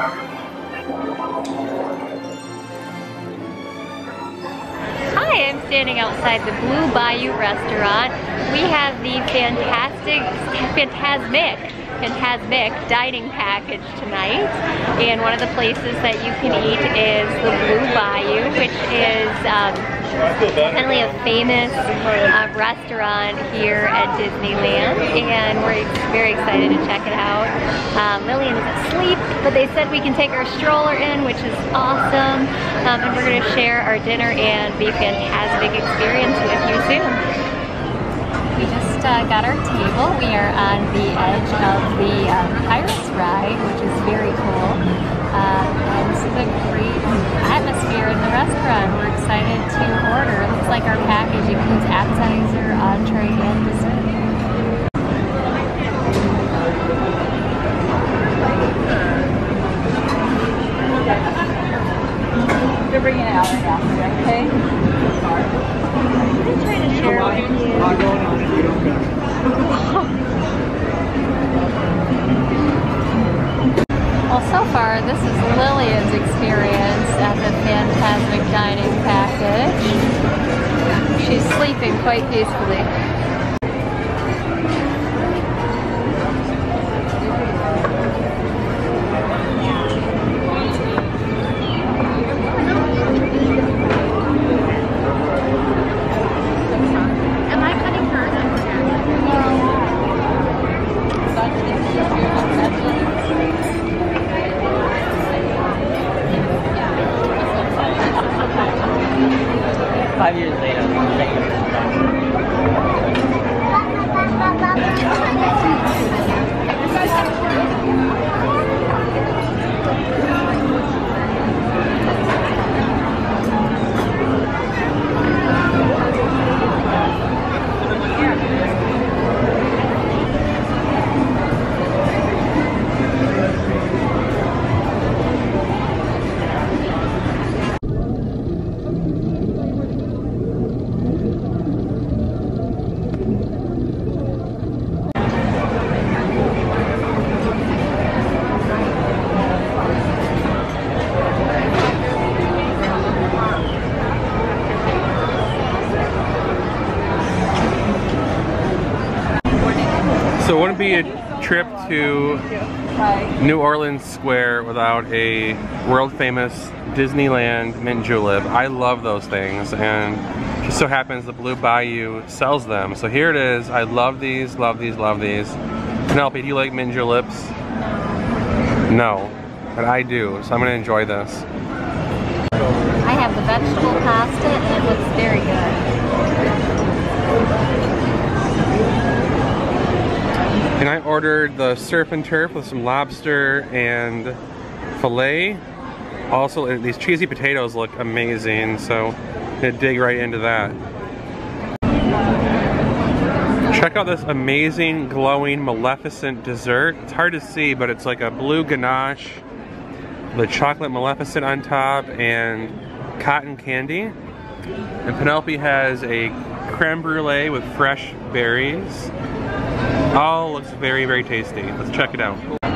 Hi, I'm standing outside the Blue Bayou restaurant. We have the Fantasmic dining package tonight. And one of the places that you can eat is the Blue Bayou, which is definitely a famous restaurant here at Disneyland. And we're very excited to check it out. Lillian is asleep, but they said we can take our stroller in, which is awesome. And we're going to share our dinner and the Fantasmic experience with you soon. We just got our table. We are on the edge of the Pirates ride, which is very cool. And this is a great atmosphere in the restaurant. We're excited to order. It looks like our package includes appetizer, entree, and dessert. They're bringing it out right now, okay? I'm trying to share with you. Well, so far, this is Lillian's experience at the Fantasmic dining package. She's sleeping quite peacefully. Am I cutting hers? No. 5 years later. So it wouldn't be a trip to New Orleans Square without a world famous Disneyland mint julep. I love those things, and it just so happens the Blue Bayou sells them. So here it is. I love these, love these, love these. Penelope, do you like mint juleps? No, but I do, so I'm gonna enjoy this. I have the vegetable pasta, and it looks very good. And I ordered the surf and turf with some lobster and filet. Also, these cheesy potatoes look amazing, so I'm gonna dig right into that. Check out this amazing, glowing, Maleficent dessert. It's hard to see, but it's like a blue ganache, the chocolate Maleficent on top, and cotton candy. And Penelope has a creme brulee with fresh berries. All looks very, very tasty. Let's check it out.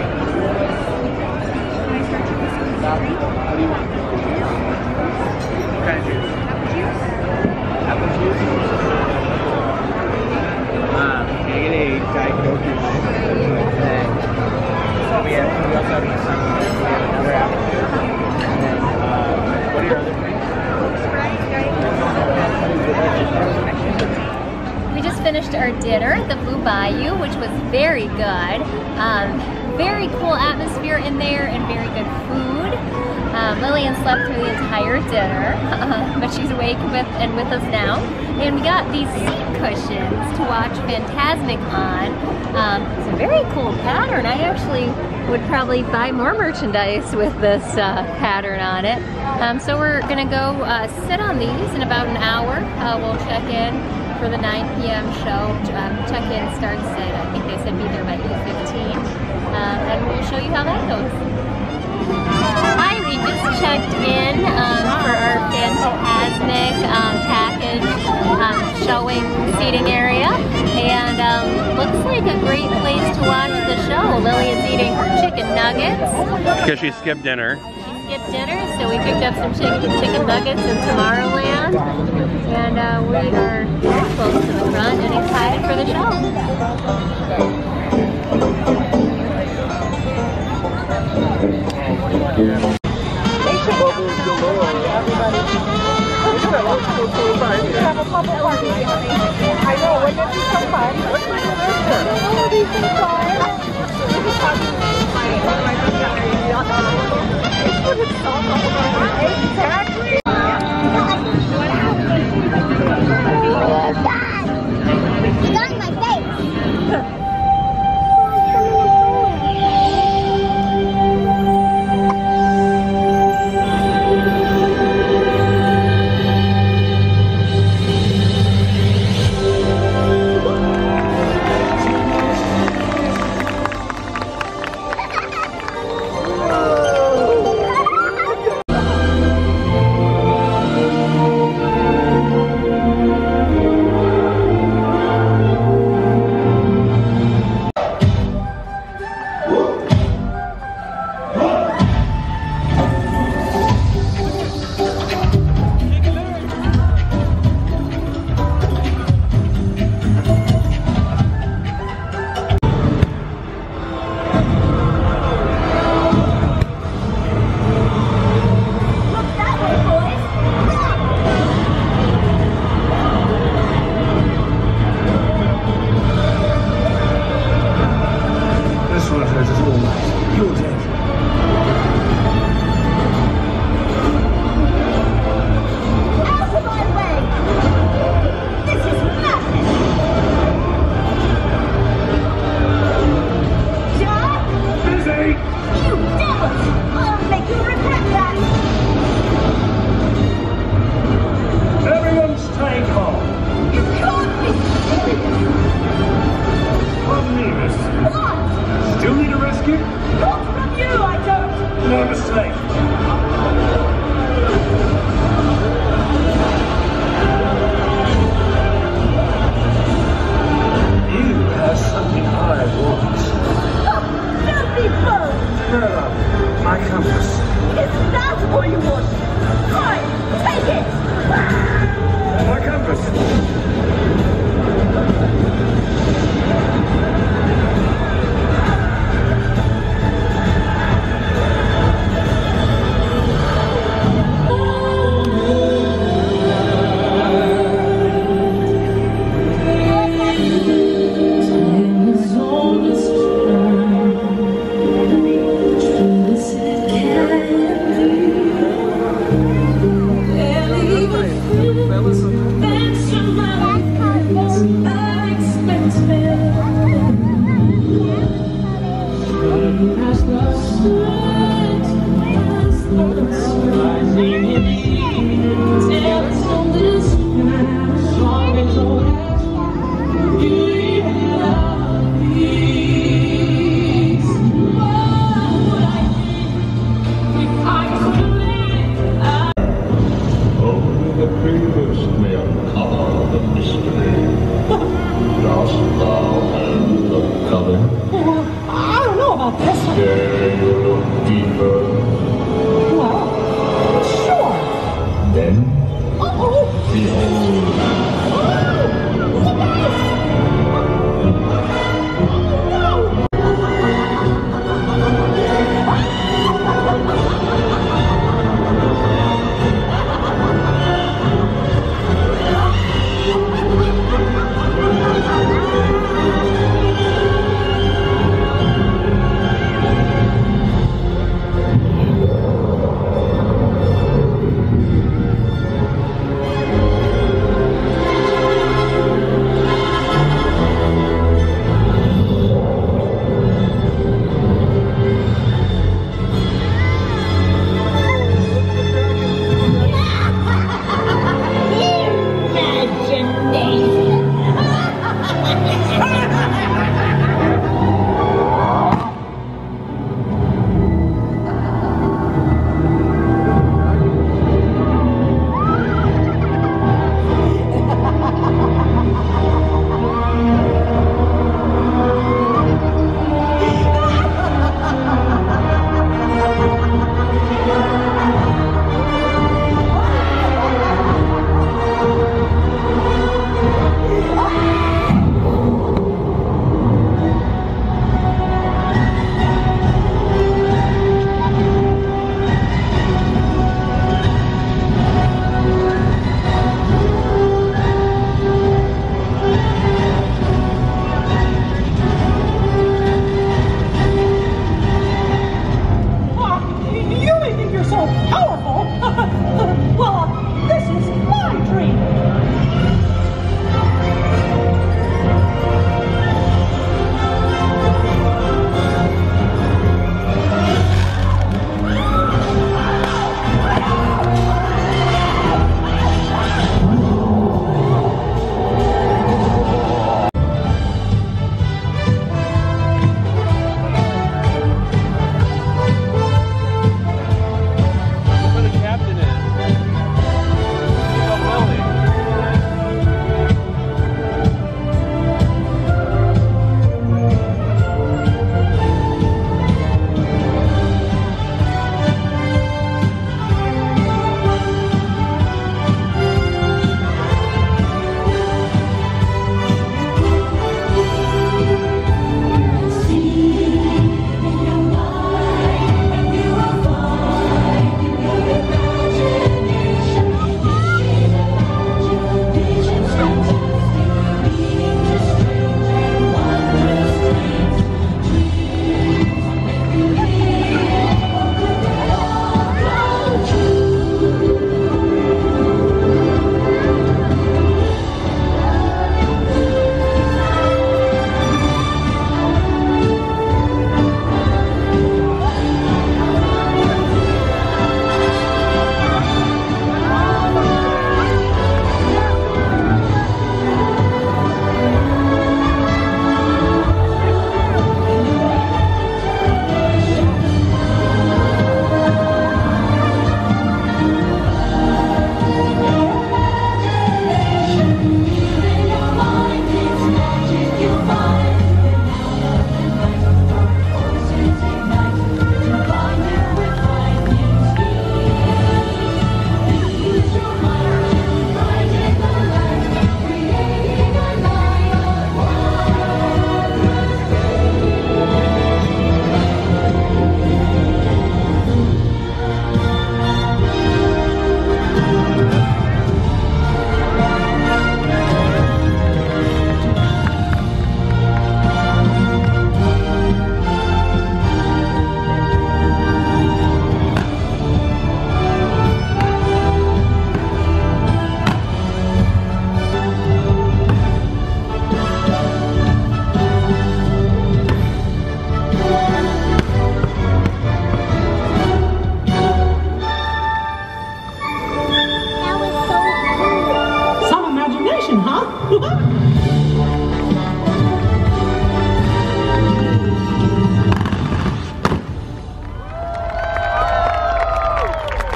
We just finished our dinner at the Blue Bayou, which was very good. Very cool atmosphere in there and very good food. Lillian slept through the entire dinner, but she's awake with us now. And we got these seat cushions to watch Fantasmic on. It's a very cool pattern. I actually would probably buy more merchandise with this pattern on it. So we're gonna go sit on these in about an hour. We'll check in for the 9 p.m. show. Check-in starts at, I think they said be there by 8:15. And we'll show you how that goes. Hi, we just checked in for our Fantasmic package showing seating area. And looks like a great place to watch the show. show. Lillian's eating her chicken nuggets. Because she skipped dinner. She skipped dinner, so we picked up some chicken nuggets in Tomorrowland. And we are very close to the front and excited for the show. I know, when did you come by? Exactly. You got in my face. so powerful. Well, this is my dream.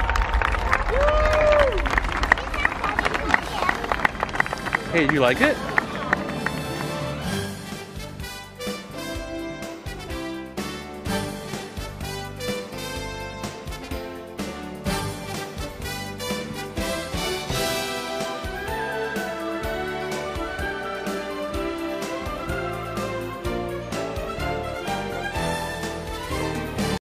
Hey, do you like it?